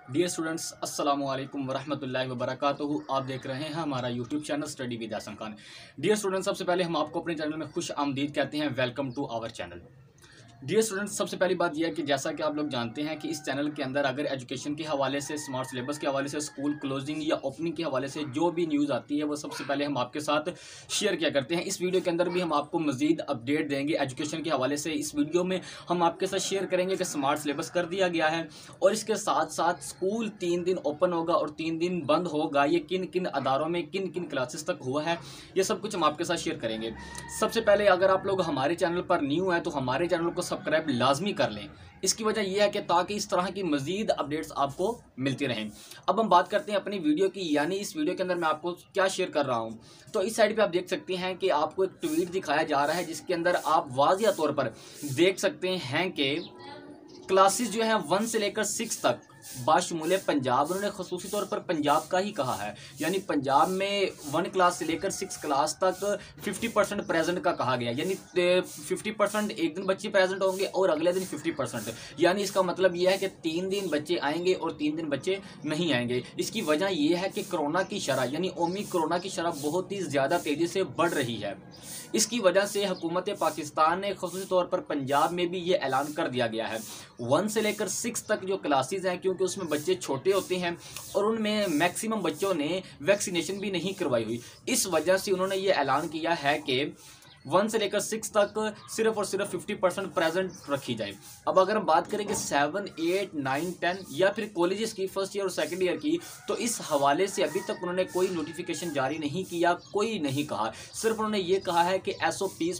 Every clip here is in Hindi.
डियर स्टूडेंट्स, अस्सलामु अलैकुम वरहमतुल्लाहि वबरकातुहू। आप देख रहे हैं हमारा यूट्यूब चैनल स्टडी विद आसान खान। डियर स्टूडेंट्स, सबसे पहले हम आपको अपने चैनल में खुश आमदीद कहते हैं। Welcome to our channel. Dear students, सबसे पहली बात यह है कि जैसा कि आप लोग जानते हैं कि इस चैनल के अंदर अगर एजुकेशन के हवाले से, स्मार्ट सिलेबस के हवाले से, स्कूल क्लोजिंग या ओपनिंग के हवाले से जो भी न्यूज़ आती है वो सबसे पहले हम आपके साथ शेयर किया करते हैं। इस वीडियो के अंदर भी हम आपको मजीद अपडेट देंगे एजुकेशन के हवाले से। इस वीडियो में हम आपके साथ शेयर करेंगे कि स्मार्ट सिलेबस कर दिया गया है और इसके साथ साथ स्कूल 3 दिन ओपन होगा और 3 दिन बंद होगा। ये किन किन अदारों में किन किन क्लासेस तक हुआ है, ये सब कुछ हम आपके साथ शेयर करेंगे। सबसे पहले अगर आप लोग हमारे चैनल पर न्यू हैं तो हमारे चैनल को सब्सक्राइब लाजमी कर लें। इसकी वजह यह है कि ताकि इस तरह की मजीद अपडेट्स आपको मिलती रहें। अब हम बात करते हैं अपनी वीडियो की, यानी इस वीडियो के अंदर मैं आपको क्या शेयर कर रहा हूं। तो इस साइड पे आप देख सकते हैं कि आपको एक ट्वीट दिखाया जा रहा है जिसके अंदर आप वाज़िया तौर पर देख सकते हैं कि क्लासेस जो हैं 1 से लेकर 6 तक बाशमूल पंजाब, उन्होंने खसूसी तौर पर पंजाब का ही कहा है, यानी पंजाब में 1 क्लास से लेकर 6 क्लास तक 50% प्रेजेंट का कहा गया। यानी 50% एक दिन बच्चे प्रेजेंट होंगे और अगले दिन 50%। यानी इसका मतलब यह है कि 3 दिन बच्चे आएंगे और 3 दिन बच्चे नहीं आएंगे। इसकी वजह यह है कि कोरोना की शरह यानी ओमिक्रॉन की शरह बहुत ही ज़्यादा तेज़ी से बढ़ रही है। इसकी वजह से हुकूमत पाकिस्तान ने ख़ुसूसी तौर पर पंजाब में भी ये ऐलान कर दिया गया है 1 से लेकर 6 तक जो क्लासेस हैं, क्योंकि उसमें बच्चे छोटे होते हैं और उनमें मैक्सिमम बच्चों ने वैक्सीनेशन भी नहीं करवाई हुई। इस वजह से उन्होंने ये ऐलान किया है कि 1 से लेकर 6 तक सिर्फ और सिर्फ 50% प्रेजेंट रखी जाए। अब अगर हम बात करें कि 7, 8, 9, 10 या फिर कॉलेजेस की फर्स्ट ईयर और सेकंड ईयर की, तो इस हवाले से अभी तक उन्होंने कोई नोटिफिकेशन जारी नहीं किया, कोई नहीं कहा। सिर्फ उन्होंने ये कहा है कि एसओपीज़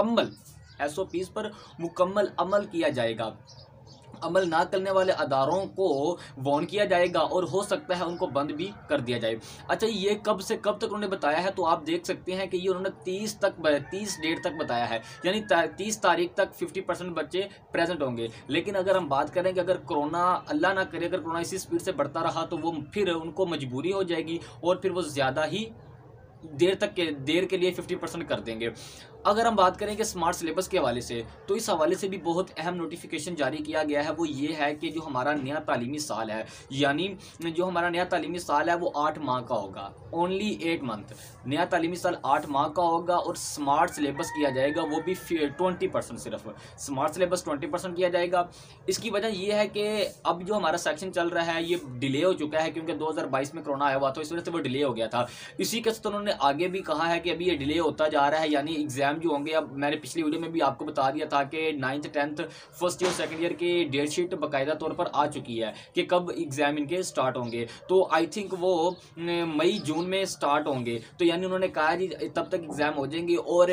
पर मुकम्मल अमल किया जाएगा। अमल ना करने वाले अदारों को वार्न किया जाएगा और हो सकता है उनको बंद भी कर दिया जाए। अच्छा, ये कब से कब तक उन्होंने बताया है, तो आप देख सकते हैं कि ये उन्होंने 30 डेट तक बताया है, यानी 30 तारीख तक 50% बच्चे प्रेजेंट होंगे। लेकिन अगर हम बात करें कि अगर कोरोना, अल्लाह ना करे, अगर कोरोना इसी स्पीड से बढ़ता रहा तो वो फिर उनको मजबूरी हो जाएगी और फिर वो ज़्यादा ही देर के लिए 50% कर देंगे। अगर हम बात करें कि स्मार्ट सिलेबस के हवाले से, तो इस हवाले से भी बहुत अहम नोटिफिकेशन जारी किया गया है। वो ये है कि जो हमारा नया तालीमी साल है, यानी जो हमारा नया तालीमी साल है वो 8 माह का होगा, ओनली 8 मंथ। नया तालीमी साल 8 माह का होगा और स्मार्ट सिलेबस किया जाएगा, वो भी 20% सिर्फ स्मार्ट सिलेबस 20% किया जाएगा। इसकी वजह यह है कि अब जो हमारा सेक्शन चल रहा है ये डिले हो चुका है, क्योंकि 2022 में कोरोना आया हुआ तो इस वजह से वो डिले हो गया था। इसी के साथ उन्होंने आगे भी कहा है कि अभी ये डिले होता जा रहा है, यानी एग्जाम जो होंगे, अब मैंने पिछली वीडियो में भी आपको बता दिया था कि 9th 10th first year second year date sheet शीट बाकायदा तौर पर आ चुकी है कि कब एग्जाम इनके स्टार्ट होंगे। तो आई थिंक वो मई जून में स्टार्ट होंगे। तो यानी उन्होंने कहा जी तब तक एग्जाम हो जाएंगे और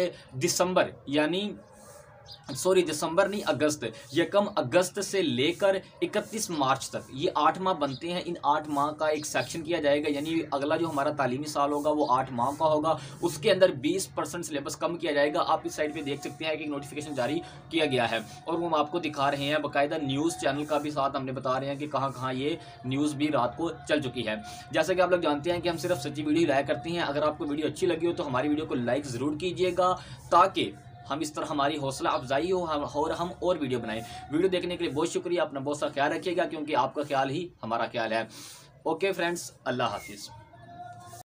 दिसंबर नहीं, अगस्त, यकम अगस्त से लेकर 31 मार्च तक ये 8 माह बनते हैं। इन 8 माह का एक सेक्शन किया जाएगा, यानी अगला जो हमारा तालीमी साल होगा वो 8 माह का होगा। उसके अंदर 20% सिलेबस कम किया जाएगा। आप इस साइड पे देख सकते हैं कि नोटिफिकेशन जारी किया गया है और वो हम आपको दिखा रहे हैं। बाकायदा न्यूज़ चैनल का भी साथ हमने बता रहे हैं कि कहाँ कहाँ ये न्यूज़ भी रात को चल चुकी है। जैसा कि आप लोग जानते हैं कि हम सिर्फ सच्ची वीडियो लाया करते हैं। अगर आपको वीडियो अच्छी लगी हो तो हमारी वीडियो को लाइक ज़रूर कीजिएगा, ताकि हम इस तरह हमारी हौसला अफजाई हो और हम और वीडियो बनाएं। वीडियो देखने के लिए बहुत शुक्रिया। अपना बहुत सा ख्याल रखिएगा, क्योंकि आपका ख्याल ही हमारा ख्याल है। ओके फ्रेंड्स, अल्लाह हाफिज़।